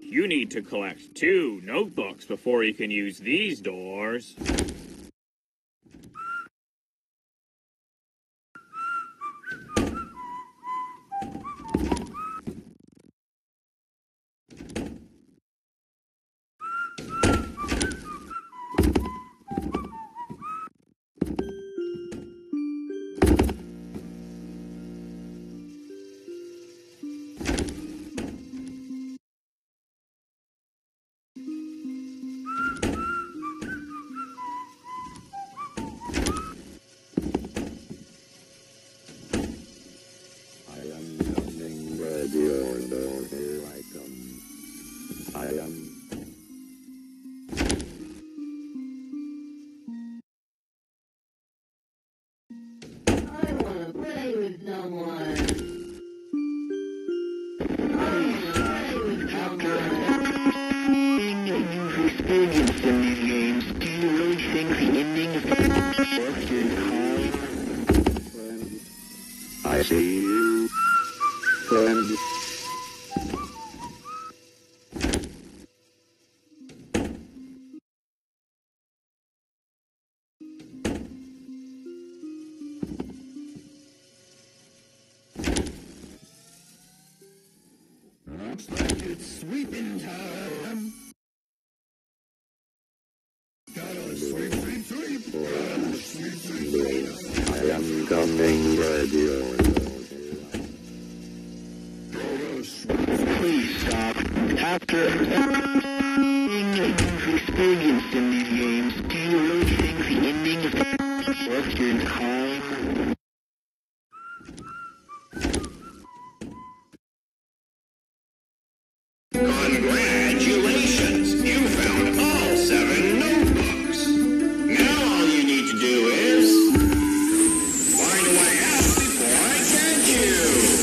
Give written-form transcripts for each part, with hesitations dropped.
You need to collect 2 notebooks before you can use these doors. Here I come. I am. I wanna play with someone. I wanna play with someone. Experience in these games. Do you really think the ending is worth your time? Friend. I see you. Friend. Looks like it's sweeping time. Gotta sweep, sweep, sweep. Gotta sweep, sweep, sweep. I am coming, radio. Gotta sweep, sweep. Please stop. After you've experienced in these games, do you really think the ending is worth your time? Congratulations! You found all 7 notebooks. Now all you need to do is find a way out before I catch you.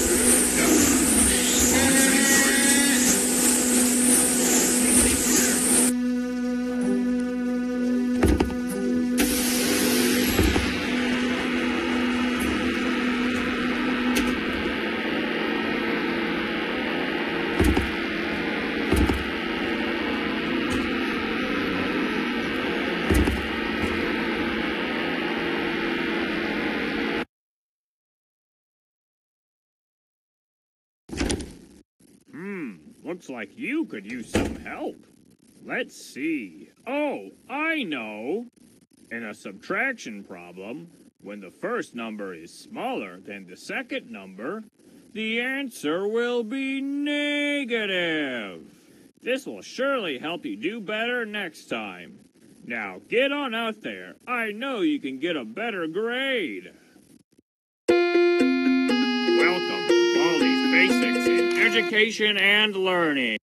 Looks like you could use some help. Let's see. Oh, I know. In a subtraction problem, when the first number is smaller than the second number, the answer will be negative. This will surely help you do better next time. Now get on out there. I know you can get a better grade. Welcome to Baldi's Basics in Education and Learning.